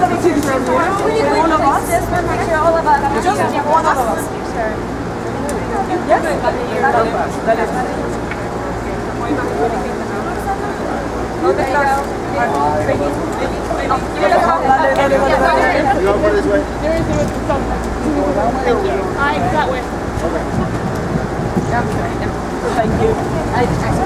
a picture from you. One of us. Just one picture, all of us. Just one of us. Yes? Okay, go. You go this way. That way. Okay. Thank you.